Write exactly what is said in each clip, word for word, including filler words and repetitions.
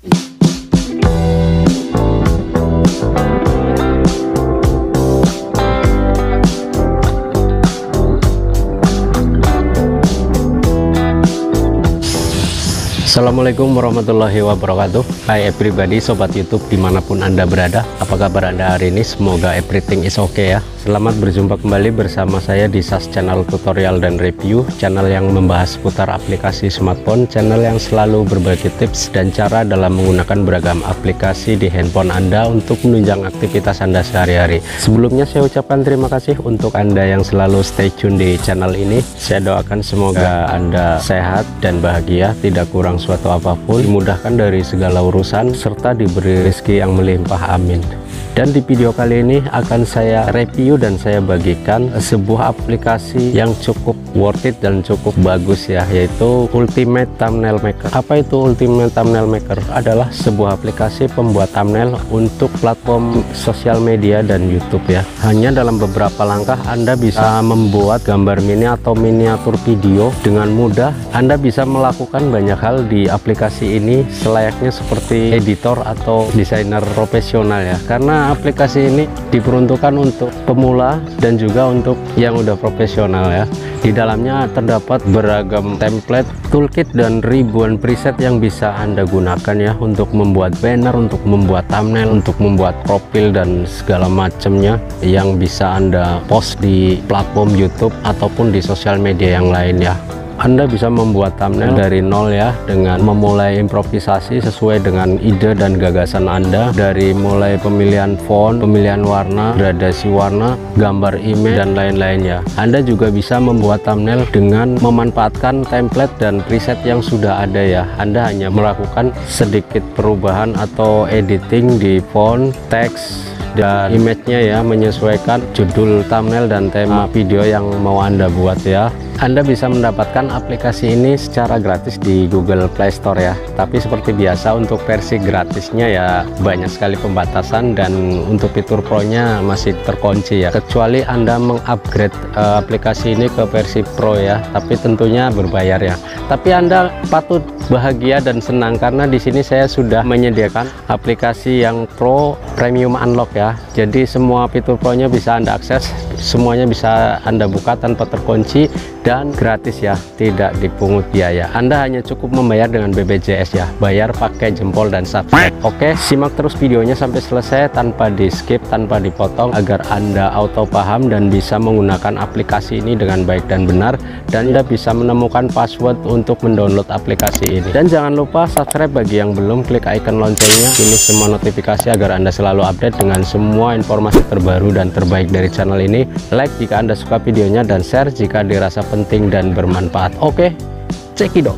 Assalamualaikum warahmatullahi wabarakatuh. Hai everybody, sobat YouTube dimanapun anda berada. Apa kabar anda hari ini? Semoga everything is okay ya. Selamat berjumpa kembali bersama saya di Sas Channel Tutorial dan Review, channel yang membahas seputar aplikasi smartphone, channel yang selalu berbagi tips dan cara dalam menggunakan beragam aplikasi di handphone anda untuk menunjang aktivitas anda sehari-hari. Sebelumnya saya ucapkan terima kasih untuk anda yang selalu stay tune di channel ini. Saya doakan semoga anda sehat dan bahagia, tidak kurang suatu apapun, dimudahkan dari segala urusan, serta diberi rezeki yang melimpah, amin. Dan di video kali ini akan saya review dan saya bagikan sebuah aplikasi yang cukup worth it dan cukup bagus ya, yaitu Ultimate Thumbnail Maker. Apa itu Ultimate Thumbnail Maker? Adalah sebuah aplikasi pembuat thumbnail untuk platform sosial media dan YouTube ya. Hanya dalam beberapa langkah Anda bisa membuat gambar mini atau miniatur video dengan mudah. Anda bisa melakukan banyak hal di aplikasi ini selayaknya seperti editor atau desainer profesional ya, karena aplikasi ini diperuntukkan untuk pemula dan juga untuk yang udah profesional ya. Di dalamnya terdapat beragam template, toolkit, dan ribuan preset yang bisa anda gunakan ya untuk membuat banner, untuk membuat thumbnail, untuk membuat profil dan segala macamnya yang bisa anda post di platform YouTube ataupun di sosial media yang lain ya. Anda bisa membuat thumbnail dari nol ya, dengan memulai improvisasi sesuai dengan ide dan gagasan Anda, dari mulai pemilihan font, pemilihan warna, gradasi warna, gambar image, dan lain-lain ya. Anda juga bisa membuat thumbnail dengan memanfaatkan template dan preset yang sudah ada ya. Anda hanya melakukan sedikit perubahan atau editing di font, teks, dan image-nya ya, menyesuaikan judul thumbnail dan tema video yang mau anda buat ya. Anda bisa mendapatkan aplikasi ini secara gratis di Google Play Store ya, tapi seperti biasa untuk versi gratisnya ya banyak sekali pembatasan, dan untuk fitur pro-nya masih terkunci ya, kecuali anda mengupgrade uh, aplikasi ini ke versi pro ya, tapi tentunya berbayar ya. Tapi anda patut bahagia dan senang karena di sini saya sudah menyediakan aplikasi yang pro premium unlock ya. Jadi semua fitur pro-nya bisa anda akses, semuanya bisa anda buka tanpa terkunci dan gratis ya, tidak dipungut biaya. Anda hanya cukup membayar dengan B P J S ya, bayar pakai jempol dan subscribe. Oke, simak terus videonya sampai selesai tanpa di skip, tanpa dipotong, agar anda auto paham dan bisa menggunakan aplikasi ini dengan baik dan benar, dan anda bisa menemukan password untuk mendownload aplikasi ini. Dan jangan lupa subscribe bagi yang belum, klik icon loncengnya, pilih semua notifikasi agar anda selalu update dengan semua informasi terbaru dan terbaik dari channel ini. Like jika anda suka videonya dan share jika dirasa penting dan bermanfaat. Oke, cekidot.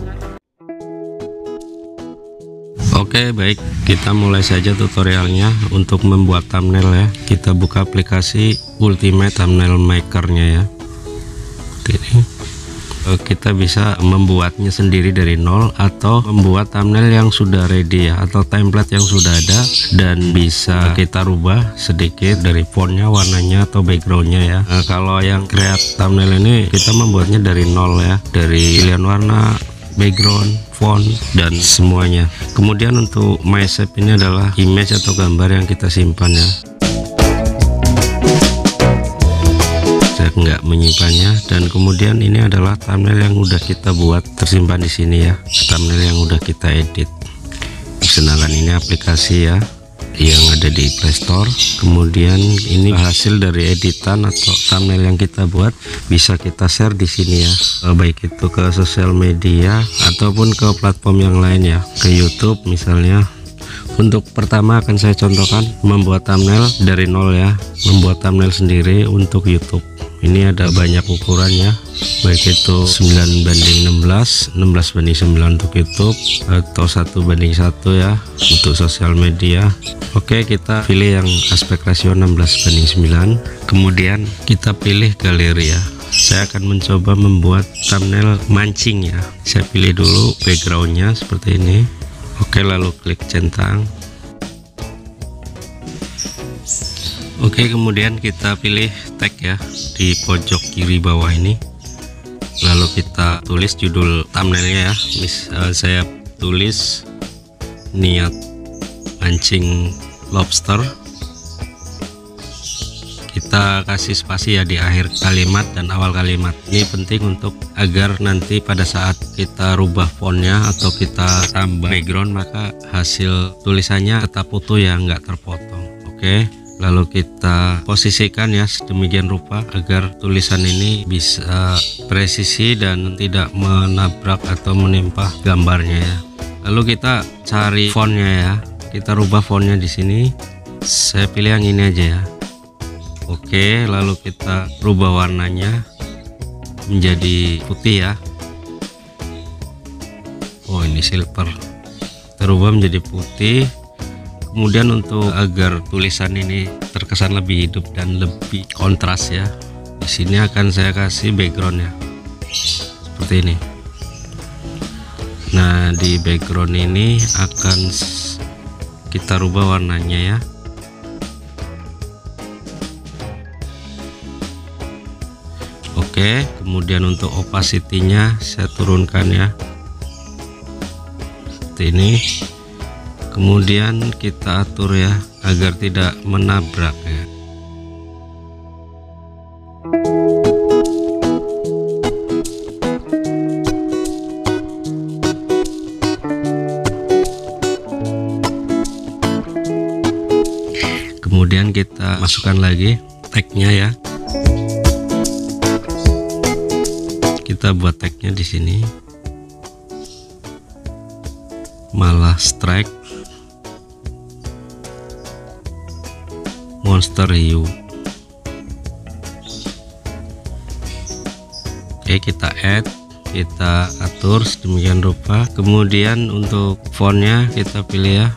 Oke, baik, kita mulai saja tutorialnya. Untuk membuat thumbnail ya, kita buka aplikasi Ultimate Thumbnail Maker-nya ya. Ini kita bisa membuatnya sendiri dari nol atau membuat thumbnail yang sudah ready ya, atau template yang sudah ada, dan bisa kita rubah sedikit dari fontnya, warnanya, atau backgroundnya ya. Nah, kalau yang create thumbnail ini kita membuatnya dari nol ya, dari pilihan warna, background, font, dan semuanya. Kemudian untuk my shape ini adalah image atau gambar yang kita simpan ya. Nggak menyimpannya. Dan kemudian ini adalah thumbnail yang udah kita buat, tersimpan di sini ya, thumbnail yang udah kita edit. Sedangkan ini aplikasi ya yang ada di Play Store. Kemudian ini hasil dari editan atau thumbnail yang kita buat, bisa kita share di sini ya, baik itu ke sosial media ataupun ke platform yang lain ya, ke YouTube misalnya. Untuk pertama akan saya contohkan membuat thumbnail dari nol ya, membuat thumbnail sendiri untuk YouTube. Ini ada banyak ukurannya, baik itu sembilan banding enam belas, enam belas banding sembilan untuk YouTube, atau satu banding satu ya untuk sosial media. Oke, kita pilih yang aspek rasio enam belas banding sembilan. Kemudian kita pilih galeri ya. Saya akan mencoba membuat thumbnail mancing ya. Saya pilih dulu backgroundnya seperti ini. Oke, lalu klik centang. Oke, kemudian kita pilih tag ya di pojok kiri bawah ini, lalu kita tulis judul thumbnailnya ya. Mis, uh, saya tulis niat mancing lobster, kita kasih spasi ya di akhir kalimat dan awal kalimat. Ini penting untuk agar nanti pada saat kita rubah fontnya atau kita tambah background, maka hasil tulisannya tetap utuh ya, nggak terpotong. Oke, lalu kita posisikan ya sedemikian rupa agar tulisan ini bisa presisi dan tidak menabrak atau menimpa gambarnya ya. Lalu kita cari fontnya ya, kita rubah fontnya di sini. Saya pilih yang ini aja ya. Oke, lalu kita rubah warnanya menjadi putih ya. Oh, ini silver. Kita rubah menjadi putih. Kemudian untuk agar tulisan ini terkesan lebih hidup dan lebih kontras ya, di sini akan saya kasih background ya, seperti ini. Nah, di background ini akan kita rubah warnanya ya. Oke, kemudian untuk opacity-nya saya turunkan ya, seperti ini. Kemudian kita atur ya agar tidak menabrak ya. Kemudian kita masukkan lagi tagnya ya. Kita buat tagnya di sini, malah strike monster hiu. Oke, kita add, kita atur sedemikian rupa. Kemudian untuk fontnya kita pilih ya.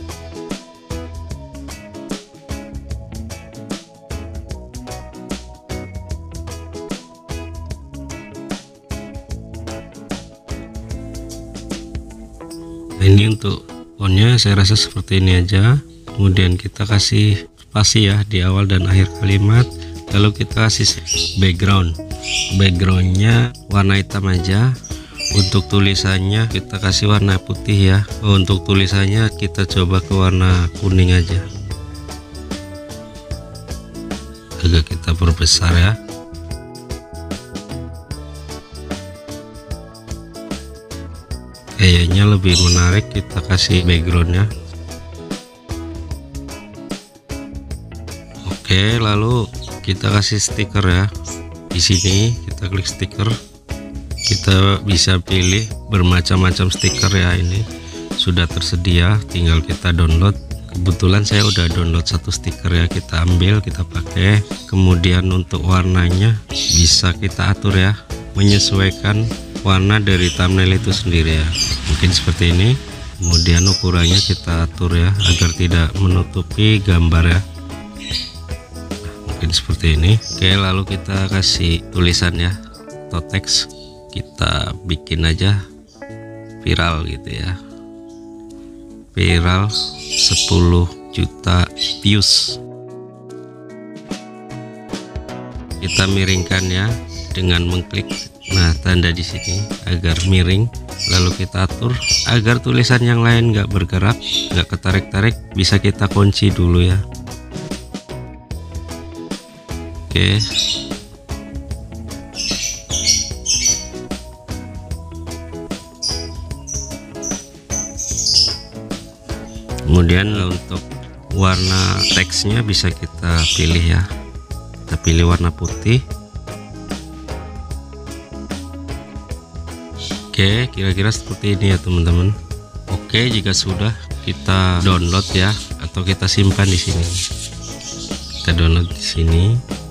Nah, ini untuk fontnya saya rasa seperti ini aja. Kemudian kita kasih spasi ya di awal dan akhir kalimat. Lalu kita kasih background. Backgroundnya warna hitam aja. Untuk tulisannya kita kasih warna putih ya. Untuk tulisannya kita coba ke warna kuning aja. Agak kita perbesar ya. Kayaknya lebih menarik, kita kasih backgroundnya. Oke, lalu kita kasih stiker ya. Di sini kita klik stiker. Kita bisa pilih bermacam-macam stiker ya, ini sudah tersedia, tinggal kita download. Kebetulan saya udah download satu stiker ya, kita ambil, kita pakai. Kemudian untuk warnanya bisa kita atur ya, menyesuaikan warna dari thumbnail itu sendiri ya, mungkin seperti ini. Kemudian ukurannya kita atur ya agar tidak menutupi gambar ya, mungkin seperti ini. Oke, lalu kita kasih tulisan ya atau teks, kita bikin aja viral gitu ya, viral sepuluh juta views. Kita miringkan ya dengan mengklik nah tanda di sini agar miring. Lalu kita atur agar tulisan yang lain nggak bergerak, nggak ketarik-tarik, bisa kita kunci dulu ya. Oke, kemudian untuk warna teksnya bisa kita pilih ya, kita pilih warna putih. Oke, kira-kira seperti ini ya teman-teman. Oke, jika sudah, kita download ya atau kita simpan di sini. Kita download di sini.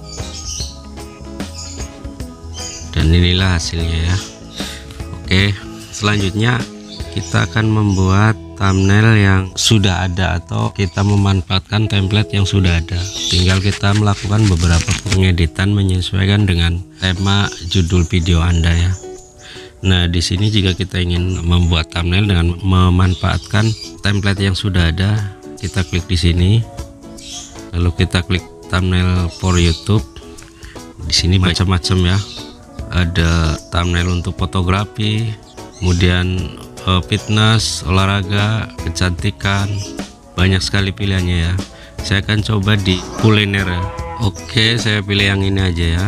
Dan inilah hasilnya ya. Oke, selanjutnya kita akan membuat thumbnail yang sudah ada atau kita memanfaatkan template yang sudah ada. Tinggal kita melakukan beberapa pengeditan menyesuaikan dengan tema judul video Anda ya. Nah, di sini jika kita ingin membuat thumbnail dengan memanfaatkan template yang sudah ada, kita klik di sini. Lalu kita klik thumbnail for YouTube. Di sini macam-macam ya. Ada thumbnail untuk fotografi, kemudian uh, fitness, olahraga, kecantikan, banyak sekali pilihannya ya. Saya akan coba di kuliner ya. Oke, saya pilih yang ini aja ya.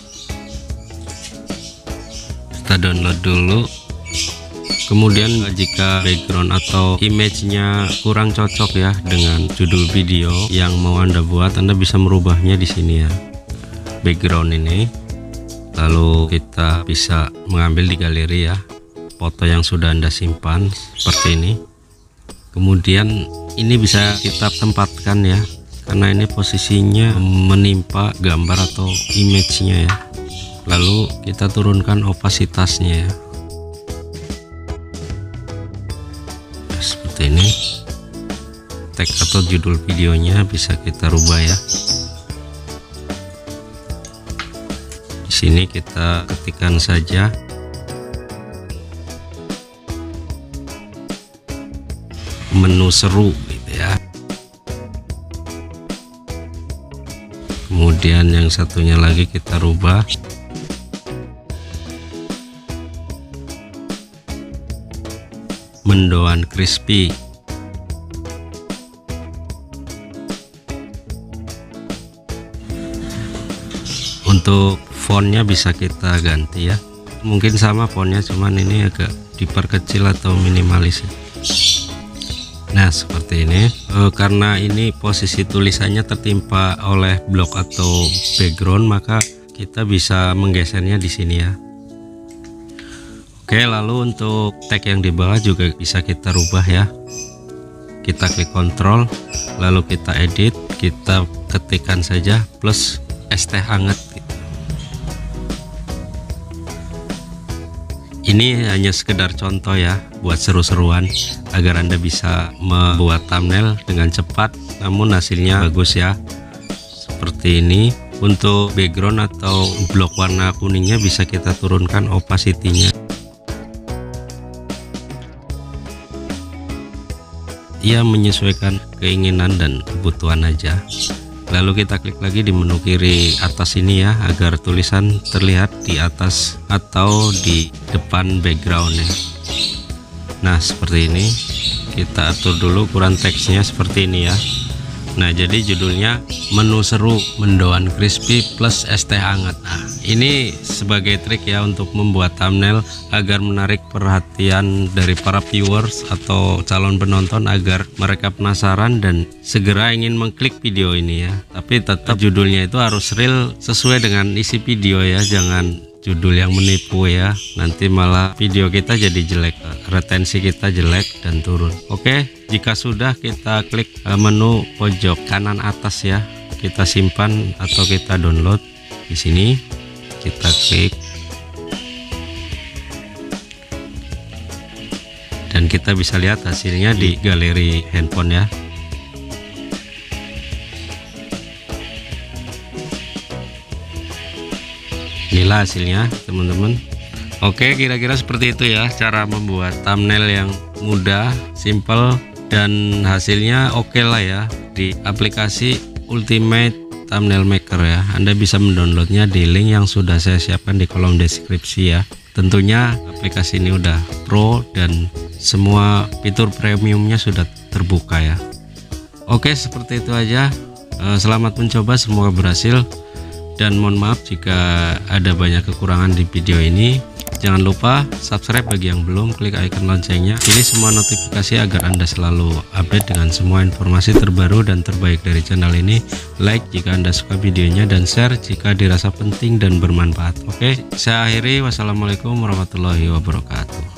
Kita download dulu. Kemudian jika background atau image-nya kurang cocok ya dengan judul video yang mau Anda buat, Anda bisa merubahnya di sini ya. Background ini. Lalu kita bisa mengambil di galeri ya foto yang sudah Anda simpan seperti ini. Kemudian ini bisa kita tempatkan ya, karena ini posisinya menimpa gambar atau image-nya ya. Lalu kita turunkan opasitasnya ya. Seperti ini. Tag atau judul videonya bisa kita rubah ya. Di sini kita ketikkan saja menu seru gitu ya. Kemudian yang satunya lagi kita rubah mendoan crispy. Untuk fontnya bisa kita ganti ya, mungkin sama fontnya, cuman ini agak diperkecil atau minimalis ya. Nah seperti ini. E, karena ini posisi tulisannya tertimpa oleh blok atau background, maka kita bisa menggesernya di sini ya. Oke, lalu untuk tag yang di bawah juga bisa kita rubah ya. Kita klik Ctrl, lalu kita edit, kita ketikkan saja plus es teh hangat. Ini hanya sekedar contoh ya, buat seru-seruan agar Anda bisa membuat thumbnail dengan cepat namun hasilnya bagus ya. Seperti ini. Untuk background atau blok warna kuningnya bisa kita turunkan opacity-nya. Ia menyesuaikan keinginan dan kebutuhan aja. Lalu kita klik lagi di menu kiri atas ini ya, agar tulisan terlihat di atas atau di depan backgroundnya. Nah seperti ini. Kita atur dulu ukuran teksnya seperti ini ya. Nah jadi judulnya menu seru mendoan crispy plus es teh hangat. Nah ini sebagai trik ya untuk membuat thumbnail agar menarik perhatian dari para viewers atau calon penonton, agar mereka penasaran dan segera ingin mengklik video ini ya. Tapi tetap judulnya itu harus real sesuai dengan isi video ya, jangan judul yang menipu ya, nanti malah video kita jadi jelek, retensi kita jelek dan turun. Oke, jika sudah kita klik menu pojok kanan atas ya, kita simpan atau kita download. Di sini kita klik dan kita bisa lihat hasilnya di galeri handphone ya. Inilah hasilnya teman-teman. Oke, kira-kira seperti itu ya cara membuat thumbnail yang mudah, simple, dan hasilnya oke lah ya di aplikasi Ultimate Thumbnail Maker ya. Anda bisa mendownloadnya di link yang sudah saya siapkan di kolom deskripsi ya. Tentunya aplikasi ini udah pro dan semua fitur premiumnya sudah terbuka ya. Oke, seperti itu aja. Selamat mencoba, semoga berhasil. Dan mohon maaf jika ada banyak kekurangan di video ini. Jangan lupa subscribe bagi yang belum, klik icon loncengnya, pilih semua notifikasi agar Anda selalu update dengan semua informasi terbaru dan terbaik dari channel ini. Like jika Anda suka videonya dan share jika dirasa penting dan bermanfaat. Oke, saya akhiri. Wassalamualaikum warahmatullahi wabarakatuh.